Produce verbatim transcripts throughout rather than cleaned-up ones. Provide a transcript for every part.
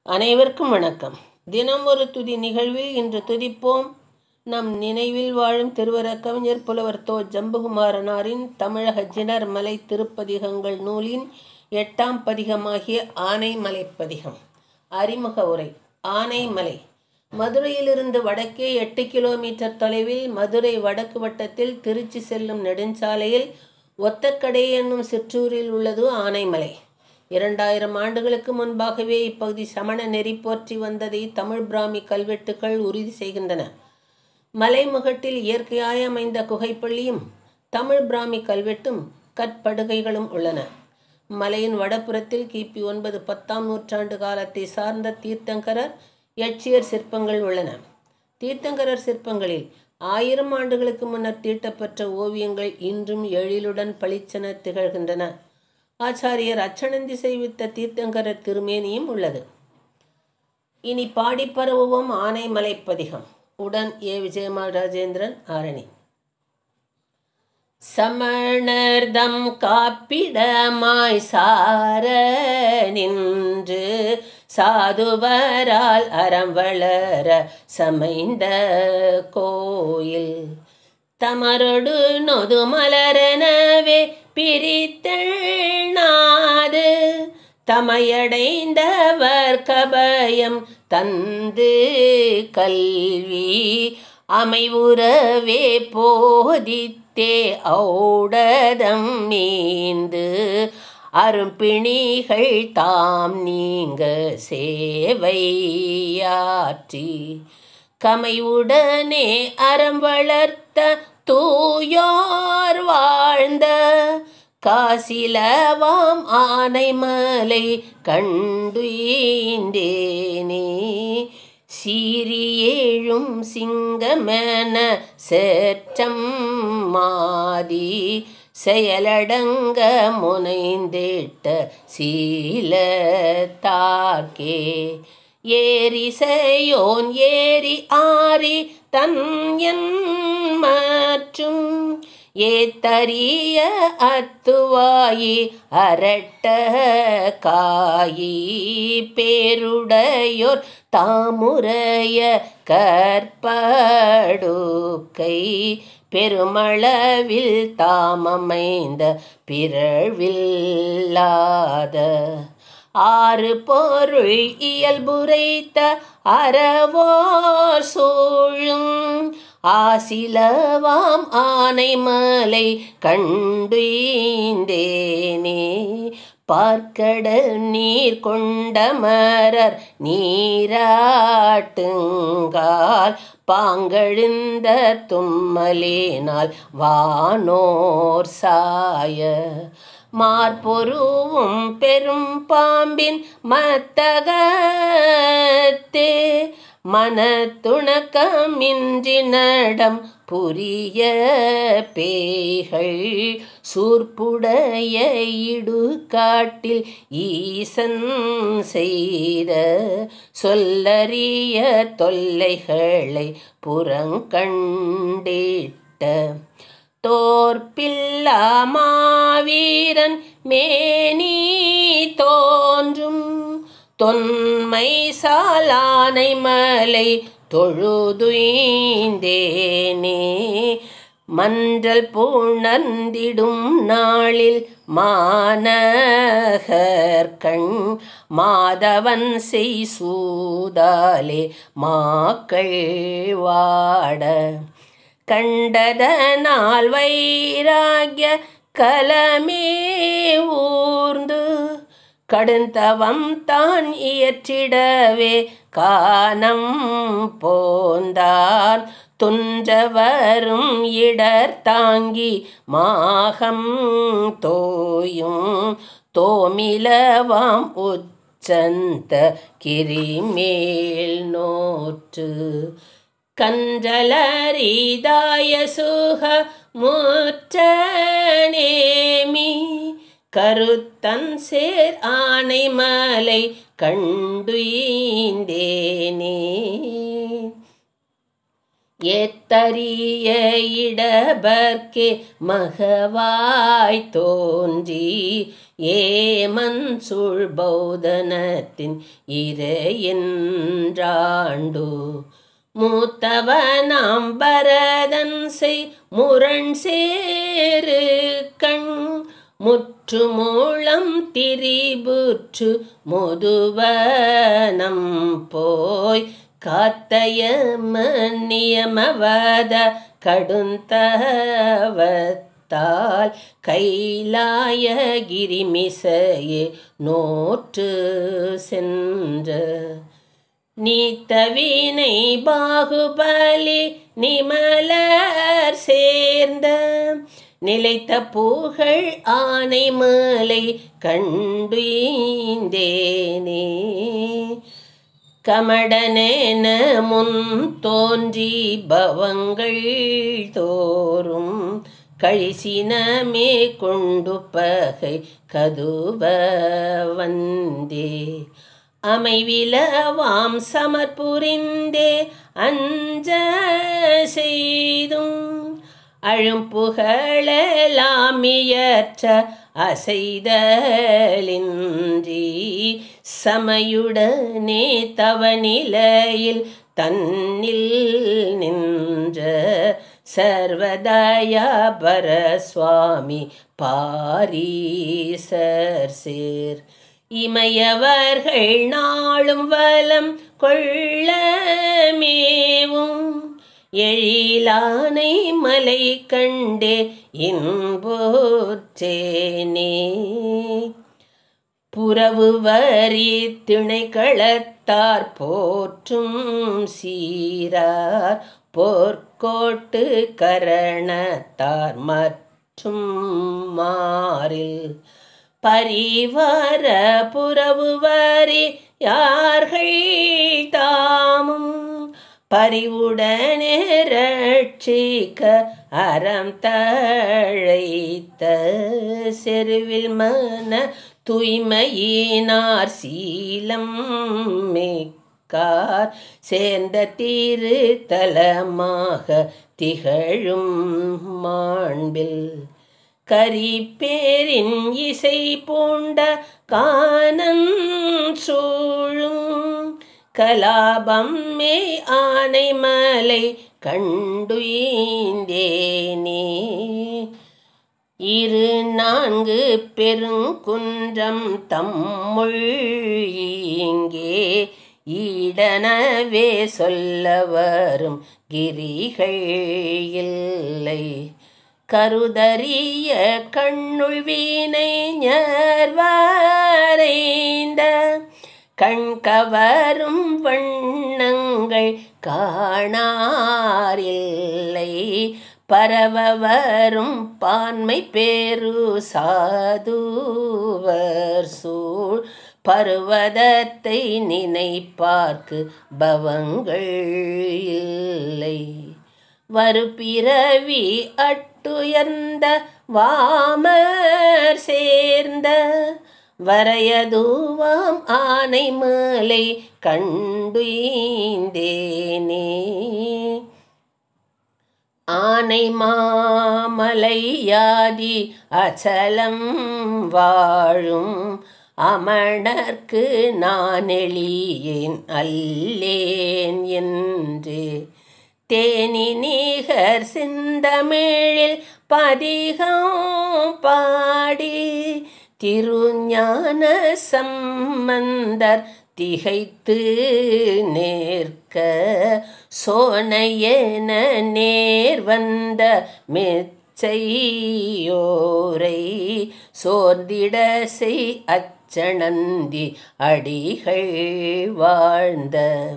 அனைவருக்கும் வணக்கம். தினம் ஒரு துதி நிகழ்வில் இன்று துதிப்போம். நம் நினைவில் வாழும் திருவர கவிஞர் புலவர் தோ ஜம்புகுமாரனாரின் தமிழக ஜினர் மலை திருப்பதிகங்கள் நூலின் எட்டாம் பதிகமாகிய ஆனைமலை பதிகம். அறிமுக உரை. ஆனைமலை மதுரையிலிருந்து வடக்கே எட்டு கிலோமீட்டர் தொலைவில் மதுரை வடக்கு வட்டத்தில் திருச்சி செல்லும் நெடுஞ்சாலையில் ஒத்தக்கடை என்னும் சிற்றூரில் உள்ளது ஆனைமலை. இரண்டாயிரம் ஆண்டுகளுக்கு முன்பாகவே இப்பகுதி சமண நெறி போற்றி வந்ததை தமிழ் பிராமி கல்வெட்டுக்கள் உறுதி செய்கின்றன. மலைமுகட்டில் இயற்கையாய் அமைந்த குகைப்பள்ளியும் தமிழ் பிராமி கல்வெட்டும் கற்படுகைகளும் உள்ளன. மலையின் வடபுறத்தில் கிபி ஒன்பது பத்தாம் நூற்றாண்டு காலத்தை சார்ந்த தீர்த்தங்கரர் எச்சியர் சிற்பங்கள் உள்ளன. தீர்த்தங்கரர் சிற்பங்களில் ஆயிரம் ஆண்டுகளுக்கு முன்னர் தீட்டப்பெற்ற ஓவியங்கள் இன்றும் எழிலுடன் பளிச்சென திகழ்கின்றன. ஆச்சாரியர் அச்சனந்தி செய்வித்த தீர்த்தங்கரர் திருமேனியும் உள்ளது. இனி பாடி பரவுவோம் ஆனைமலை பதிகம். உடன் ஏ விஜயமால் ராஜேந்திரன், ஆரணி. சமணர்தம் காப்பிடமாய் சார நின்று சாதுவரால் அறம் வளர சமைந்த கோயில் தமரொடு நொது மலரனவே பிரித்தெண்ணாது தமையடைந்தவர் கபயம் தந்து கல்வி அமைவுறவே போதித்தே ஔடதம் மீந்து அரும்பிணிகள் தாம் நீங்க சேவையாற்றி கமைவுடனே அறம் வளர்த்த தூயோர் வாழ்ந்த காசிலவாம் ஆனைமலை கண்டுயிந்தேனே சீரியேழும் சிங்கமென சேற்றம் மாதி செயலடங்க முனைந்திட்ட சீலத்தார்க்கே ஏரிசையோன் ஏரி ஆரி தன் என் மற்றும் ஏத்தரிய அத்துவாயி அரட்ட காயி பேருடையோர் தாமுறைய கற்படுக்கை பெருமளவில் தாமமைந்த பிறழ்வில்லாத ஆறு பொருள் இயல்புரைத்த அறவோர் சூழும் ஆசிலவாம் ஆனைமலை கண்டுயிந்தேனே பார்க்கடல் நீர் கொண்டமரர் நீராட்டுங்கால் பாங்கழுந்த தும்மலினால் வானோர் சாய மார்பொருவும் பெரும் பாம்பின் மத்தகத்தே மனத்துணக்கமின்றி நடம் புரிய பேய்கள் சூர்ப்புடைய இடுகாட்டில் ஈசன் செய்த சொல்லறிய தொல்லைகளை புறங்கண்டிட்ட தோற்பில்லா மாவீரன் மேனி தோன்றும் தொன்மை சாலானை மலை தொழுதுயிந்தேனே மன்றல் புணர்ந்திடும் நாளில் மாநகர்கண் மாதவன் செய் சூதாலே மாக்கள் வாட கண்டதனால் வைராகிய கலமே ஊர்ந்து கடுந்தவம் தான் இயற்றிடவே கானம் போந்தான் துன்றவரும் இடர் தாங்கி மாகம் தோயும் தோமிலவாம் உச்சந்த கிரிமேல் நோற்று கஞ்சலரிதாய சுக முற்ற நேமி கருத்தன் சேர் ஆனைமலை கண்டுயிந்தேனே ஏத்தரிய இடபர்க்கே மகவாய் தோன்றி ஏமன் சூழ்பௌதனத்தின் இறையென்றாண்டு மூத்தவனாம் பரதன் செய் முரண் சேரு கண் முற்று மூலம் திரிபுற்று முதுவனம் போய் காத்தயம நியமவத கடுந்தவத்தால் கைலாய கிரிமிசையே நோற்று சென்ற நீத்தவினை பாகுபலி நிமலர் சேர்ந்த நிலைத்த புகழ் ஆனை மலை கண்டுய்ந்தேனே கமடனென முன் தோன்றி பவங்கள் தோறும் கழிசினமே கொண்டு பகை கதுவ வந்தே அமைவிலவாம் சமர்புரிந்தே அஞ்ச செய்தும் அழும்புகழலாமியற்ற அசைதலின்றி சமையுடனே தவநிலையில் தன்னில் நின்ற சர்வதயாபர சுவாமி பாரீசர் சேர் இமையவர்கள் நாளும் வலம் கொள்ளமேவும் எழிலானை மலை கண்டே இன்போற்றேனே புறவு வரி திணைக்களத்தார் போற்றும் சீரார் போர்க்கோட்டு கரணத்தார் மற்றும் மாறில் பரிவார புறவு வரி யார்கள் தாமும் பரிவுடனே ரட்சிக்க அறம் தழைத்த செருவில் மன தூய்மையினார் சீலம் மிக்கார் சேர்ந்த திரு தலமாக திகழும் மாண்பில் கரிப்பேரின் இசை பூண்ட கானன் சூழும் கலாபம் மே ஆனை மலை கண்டுய்ந்தேனே இரு நான்கு பெருங்குன்றம் தம்முள் இங்கே ஈடனவே சொல்ல வரும் கிரிகள் இல்லை கருதறிய கண்ணுள் வீணை ஞர்வரைந்த கண்கவரும் வண்ணங்கள் காணாரில்லை பரவவரும் பான்மை பேரு சாதுவர் சூழ் பருவதத்தை நினைப்பார்க்கு பவங்கள் இல்லை வருபிறவி அட்டுயர்ந்த வாமர் சேர்ந்த வரையதுவாம் ஆனை மலை கண்டுய்ந்தேனே ஆனை மாமலையாதி அச்சலம் வாழும் அமணர்க்கு நான் எளியேன் அல்லேன் என்று தேனி நீகர் சிந்தமிழில் பதிகம் பாடி திருஞான சம்பந்தர் திகைத்து நேர்க்க சோனையென நேர் வந்த மெச்சையோரை சோர்ந்திட செய் அச்சணந்தி அடிகள் வாழ்ந்த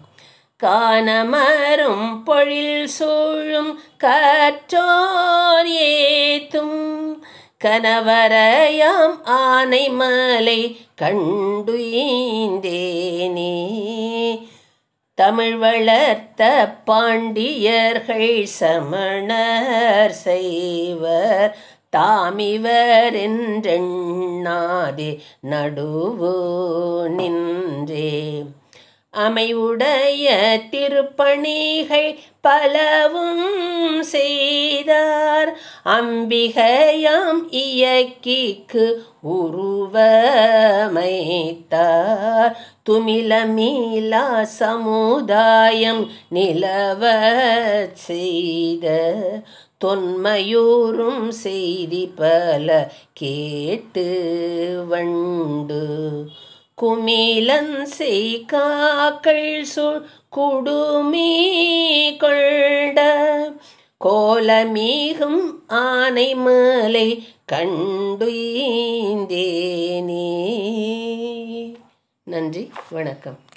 கானமரும் பொழில் சூழும் கற்றோர் ஏத்தும் கணவரையாம் ஆனை மலை கண்டுய்ந்தேனே தமிழ் வளர்த்த பாண்டியர்கள் சமணர் செய்வர் தாமிவர் என்றெண்ணாதே நடுவு நின்றே அமைவுடைய திருப்பணிகள் பலவும் செய்தார். அம்பிகையாம் இயக்கிக்கு உருவமைத்தார். துமிலமீலா சமுதாயம் நிலவச் செய்த தொன்மையூறும் செய்தி பல கேட்டு வண்டு குமிலன் செய்காக்கள் சுழ் குடுமி கொண்ட கோலமீகும் ஆனை மலை கண்டுய்ந்தேனே. நன்றி, வணக்கம்.